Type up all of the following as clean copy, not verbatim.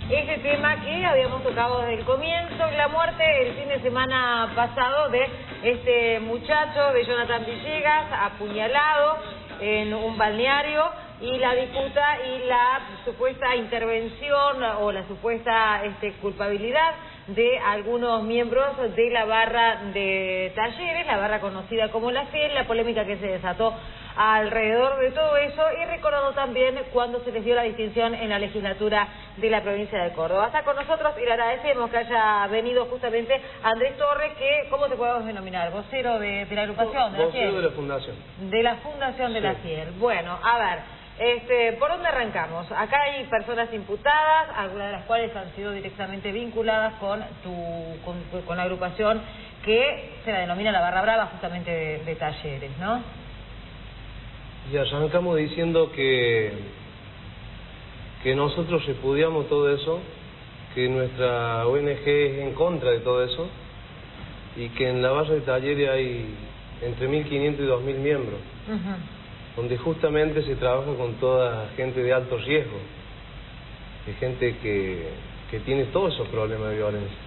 Ese tema que habíamos tocado desde el comienzo, la muerte el fin de semana pasado de este muchacho, de Jonathan Villegas, apuñalado en un balneario, y la disputa y la supuesta intervención o la supuesta culpabilidad de algunos miembros de la barra de Talleres, la barra conocida como La Fiel, la polémica que se desató alrededor de todo eso, y recordando también cuando se les dio la distinción en la legislatura de la provincia de Córdoba. Está con nosotros y le agradecemos que haya venido justamente Andrés Torres, que, ¿cómo te podemos denominar? Vocero de la agrupación, de La Fiel. Vocero de la fundación. De la fundación de La Fiel. Bueno, a ver, ¿por dónde arrancamos? Acá hay personas imputadas, algunas de las cuales han sido directamente vinculadas con la agrupación que se la denomina la Barra Brava, justamente de Talleres, ¿no? Y arrancamos diciendo que nosotros repudiamos todo eso, que nuestra ONG es en contra de todo eso, y que en la barra de Talleres hay entre 1.500 y 2.000 miembros, donde justamente se trabaja con toda gente de alto riesgo, de gente que tiene todos esos problemas de violencia.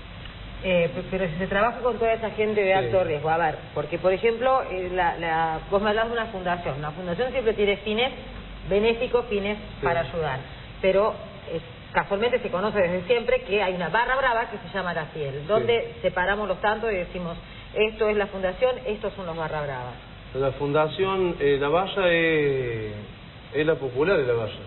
Pero si se trabaja con toda esa gente de alto riesgo, a ver, porque por ejemplo, vos me hablás de una fundación siempre tiene fines benéficos, fines para ayudar, pero casualmente se conoce desde siempre que hay una barra brava que se llama La Fiel, donde separamos los tantos y decimos, esto es la fundación, estos son los barra bravas. La fundación, la barra es la popular de la barra,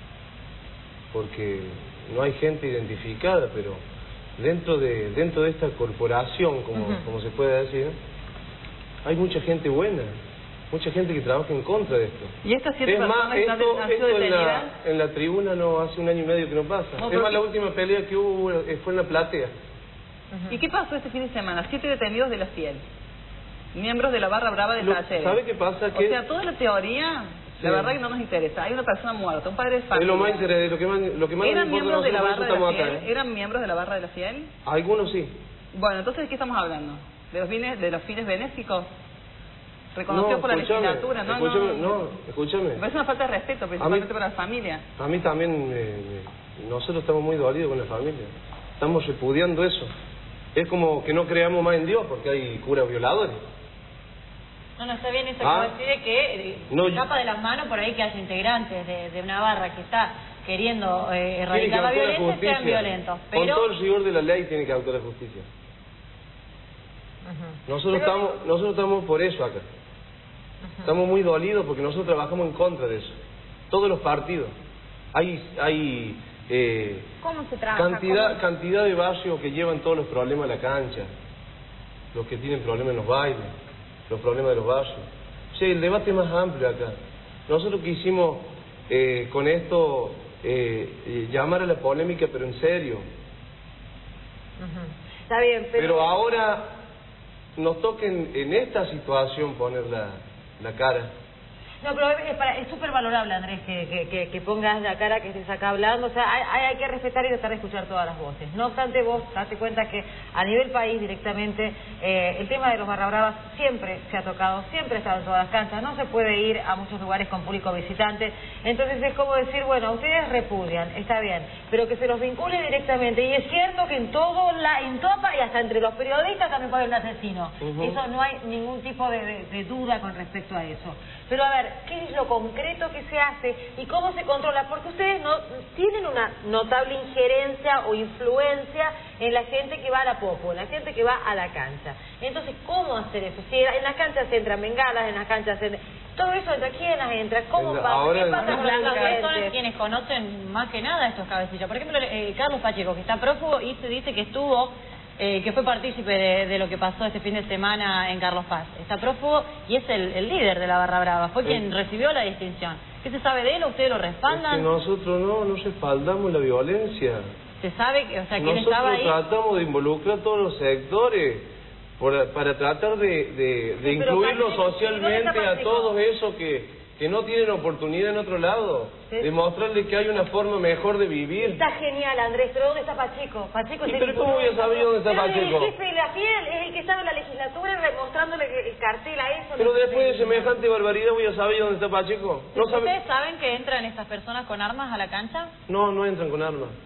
porque no hay gente identificada, pero dentro de esta corporación, como se puede decir, hay mucha gente buena, mucha gente que trabaja en contra de esto. ¿Y estas 7 personas han sido detenidas? En la tribuna no, hace 1 año y medio que no pasa. No, es más, la última pelea que hubo fue en la platea. ¿Y qué pasó este fin de semana? 7 detenidos de La Fiel, miembros de la barra brava de Talleres. ¿Sabe qué pasa? O sea, toda la teoría, la verdad que no nos interesa. Hay una persona muerta, un padre de familia. Es lo más interesante, lo que más ¿Eran miembros de la barra de La Fiel? Acá, ¿Eran miembros de la barra de La Fiel? Algunos sí. Bueno, entonces, ¿de qué estamos hablando? ¿De los fines benéficos? Reconocidos por la legislatura, ¿no? Escúchame. Me parece una falta de respeto, principalmente para la familia. A mí también, nosotros estamos muy dolidos con la familia. Estamos repudiando eso. Es como que no creamos más en Dios porque hay curas violadores. No, está bien eso, que decide que escapa de las manos por ahí que haya integrantes de una barra que está queriendo erradicar la violencia y sean violentos. Pero... Con todo el rigor de la ley tiene que actuar la justicia. Nosotros estamos por eso acá. Estamos muy dolidos porque nosotros trabajamos en contra de eso. Todos los partidos. Hay ¿cómo se trabaja? Cantidad de barrios que llevan todos los problemas a la cancha. Los que tienen problemas en los bailes, los problemas de los barrios. O sea, el debate es más amplio acá. Nosotros quisimos con esto llamar a la polémica, pero en serio. Está bien, pero ahora nos toca en esta situación poner la cara. No, pero es súper valorable, Andrés, que pongas la cara, que estés acá hablando. O sea, hay que respetar y tratar de escuchar todas las voces. No obstante, vos date cuenta que a nivel país directamente el tema de los barra bravas siempre se ha tocado, siempre ha estado en todas las canchas. No se puede ir a muchos lugares con público visitante. Entonces es como decir, bueno, ustedes repudian, está bien, pero que se los vincule directamente. Y es cierto que en toda y hasta entre los periodistas también puede haber un asesino. Eso no hay ningún tipo de duda con respecto a eso. Pero a ver, ¿qué es lo concreto que se hace y cómo se controla? Porque ustedes no tienen una notable injerencia o influencia en la gente que va a la popo, en la gente que va a la cancha. Entonces, ¿cómo hacer eso? Si en las canchas entran bengalas, en las canchas entran... Todo eso, ¿entre quiénes entra? ¿Cómo pasa? ¿Qué pasa con las personas quienes conocen más que nada estos cabecillas? Por ejemplo, Carlos Pacheco, que está prófugo y se dice que estuvo... que fue partícipe de lo que pasó este fin de semana en Carlos Paz. Está prófugo y es el líder de la Barra Brava, fue quien recibió la distinción. ¿Qué se sabe de él? ¿Ustedes lo respaldan? Es que nosotros no respaldamos la violencia. ¿Se sabe quién estaba ahí? Nosotros tratamos de involucrar a todos los sectores para tratar de incluirlo socialmente a todos esos que no tienen oportunidad en otro lado, demostrarles que hay una forma mejor de vivir. Está genial, Andrés, pero ¿dónde está Pacheco? Pacheco es ¿Pero cómo voy a saber dónde está Pacheco? El jefe de La Fiel, es el que estaba en la legislatura mostrándole el cartel a eso. Pero después de semejante barbaridad voy a saber dónde está Pacheco. ¿Ustedes saben que entran estas personas con armas a la cancha? No entran con armas.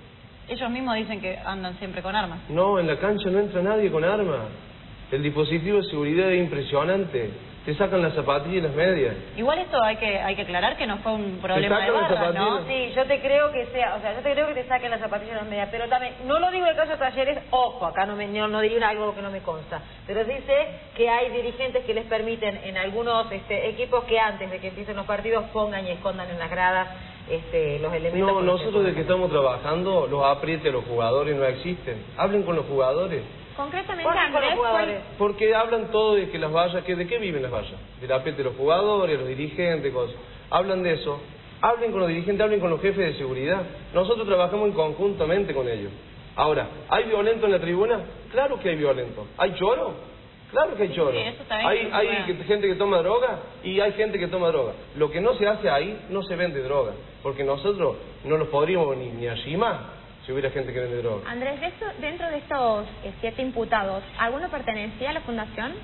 Ellos mismos dicen que andan siempre con armas. No, en la cancha no entra nadie con armas. El dispositivo de seguridad es impresionante. Te sacan las zapatillas y las medias. Igual esto hay que aclarar que no fue un problema de barras, ¿no? Sí, yo te creo que sea, o sea, yo te creo que te saquen las zapatillas y las medias, pero también, no lo digo en el caso de Talleres, ojo, acá no diría algo que no me consta, pero sí sé que hay dirigentes que les permiten en algunos equipos que antes de que empiecen los partidos pongan y escondan en las gradas los elementos. No, nosotros de que estamos trabajando, los aprietes a los jugadores no existen. Hablen con los jugadores. Concretamente, Andrés, porque hablan todo de que las vallas, ¿de qué viven las vallas? Del apriete de los jugadores, los dirigentes, cosas. Hablan de eso. Hablen con los dirigentes, hablen con los jefes de seguridad. Nosotros trabajamos conjuntamente con ellos. Ahora, ¿hay violento en la tribuna? Claro que hay violento. ¿Hay choro? Claro que hay choro. Sí, eso está bien, hay gente que toma droga y hay gente que toma droga. Lo que no se hace ahí, no se vende droga. Porque nosotros no los podríamos ni arrimar si hubiera gente que vende droga. Andrés, dentro de estos 7 imputados, ¿alguno pertenecía a la fundación?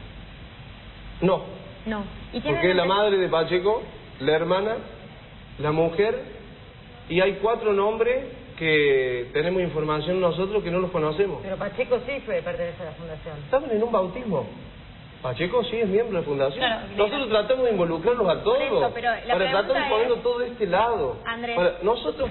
No. No. Porque es la madre de Pacheco, la hermana, la mujer, y hay 4 nombres que tenemos información nosotros que no los conocemos. Pero Pacheco sí pertenece a la fundación. Estaban en un bautismo. Pacheco sí es miembro de la fundación. Claro, nosotros tratamos de involucrarlos a todos. Eso, pero la para tratar de ponerlo todo de este lado. Andrés. Nosotros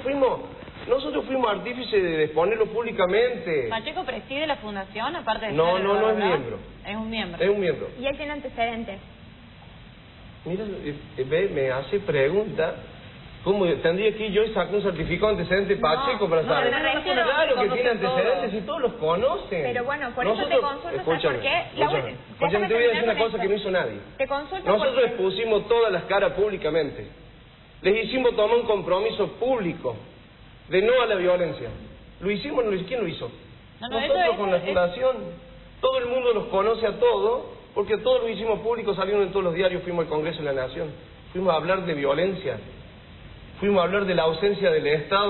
fuimos artífices de exponerlo públicamente. ¿Pacheco preside la fundación, aparte de No ser es miembro. Es un miembro. Es un miembro. ¿Y él tiene antecedentes? Mira, me hace pregunta. ¿Cómo tendría que ir yo y sacar un certificado de antecedente Pacheco para saber? Claro que tiene antecedentes y todos los conocen. Pero bueno, por eso te consulto, ¿sabes por qué? Escúchame, te voy a decir una cosa que no hizo nadie. Te consulto Nosotros expusimos todas las caras públicamente. Les hicimos tomar un compromiso público de no a la violencia. ¿Lo hicimos o no lo hicimos? ¿Quién lo hizo? Nosotros con la fundación. Todo el mundo los conoce a todos, porque todos lo hicimos público, salieron en todos los diarios, fuimos al Congreso de la Nación. Fuimos a hablar de violencia. Fuimos a hablar de la ausencia del Estado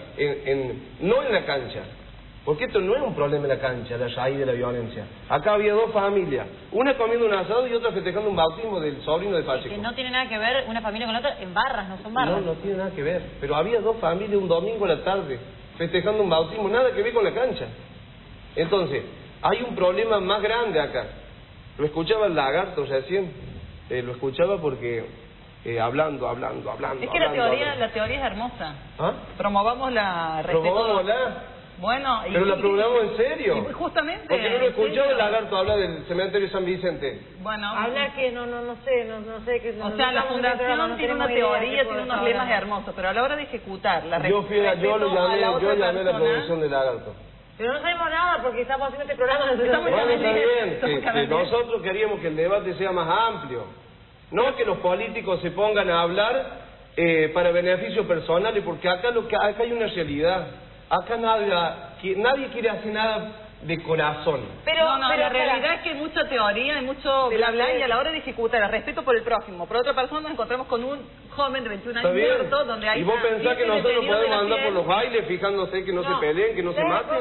no en la cancha. Porque esto no es un problema en la cancha, la raíz de la violencia. Acá había 2 familias, una comiendo un asado y otra festejando un bautismo del sobrino de Pacheco. Que no tiene nada que ver una familia con la otra en barras, no son barras. No tiene nada que ver. Pero había 2 familias un domingo a la tarde festejando un bautismo, nada que ver con la cancha. Entonces, hay un problema más grande acá. Lo escuchaba el Lagarto recién, lo escuchaba porque... hablando. Es que la teoría es hermosa. ¿Ah? Promovámosla. Promovámosla. Bueno, pero la programamos en serio. Y justamente. Porque no lo escuchaba el Lagarto hablar del cementerio San Vicente. Bueno. Habla que no sé que. O sea, la fundación tiene una teoría, tiene unos lemas hermosos, pero a la hora de ejecutar, yo llamé a la producción del Lagarto. Pero no sabemos nada porque estamos haciendo este programa. Bueno, está bien, que nosotros queríamos que el debate sea más amplio. No que los políticos se pongan a hablar para beneficios personales, porque acá hay una realidad. Acá nadie quiere hacer nada de corazón. Pero la realidad es que hay mucha teoría, hay mucho bla bla, y a la hora de ejecutar el respeto por el prójimo, por otra persona, nos encontramos con un joven de 21 años muerto, donde hay... ¿Y vos pensás que nosotros podemos andar por los bailes fijándose que no se peleen, que no se maten?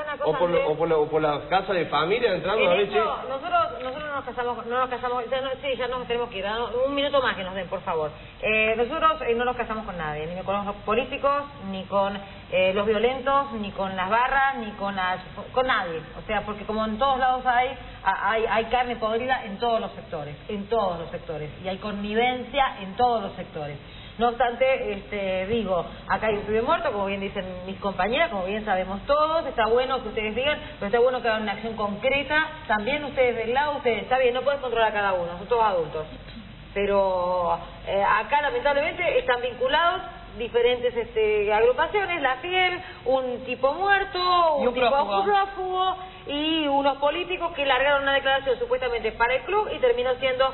O por las casas de familia entrando a ver... Nosotros no nos casamos, ya nos tenemos que ir, un minuto más que nos den, por favor. Nosotros no nos casamos con nadie, ni con los políticos, ni con los violentos, ni con las barras, ni con nadie. O sea, porque como en todos lados hay carne podrida en todos los sectores, y hay connivencia en todos los sectores. No obstante, digo, acá hay un pibe muerto, como bien dicen mis compañeras, como bien sabemos todos, está bueno que ustedes digan, pero está bueno que hagan una acción concreta, también ustedes del lado, está bien, no pueden controlar a cada uno, son todos adultos, pero acá lamentablemente están vinculados diferentes agrupaciones, la Fiel, un tipo muerto, un tipo prófugo y unos políticos que largaron una declaración supuestamente para el club y terminó siendo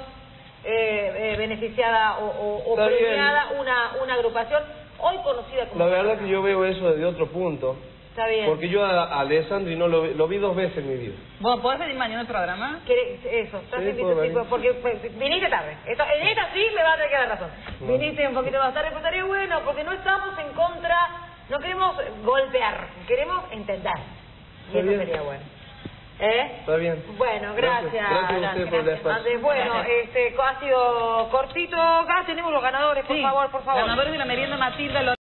beneficiada o premiada una agrupación hoy conocida como... La verdad que yo veo eso desde otro punto. Está bien. Porque yo a Alessandri no lo vi 2 veces en mi vida. Bueno, ¿podés venir mañana al programa? Eso, estás invitado, porque viniste tarde. En esta sí me vas a tener que dar razón. Viniste un poquito más tarde, pero estaría bueno, porque no estamos en contra, no queremos golpear, queremos entender. Y eso sería bueno. Está bien. Bueno, gracias. Gracias a usted por el espacio. Bueno, ha sido cortito. Acá tenemos los ganadores, por favor. Ganadores de la merienda Matilda.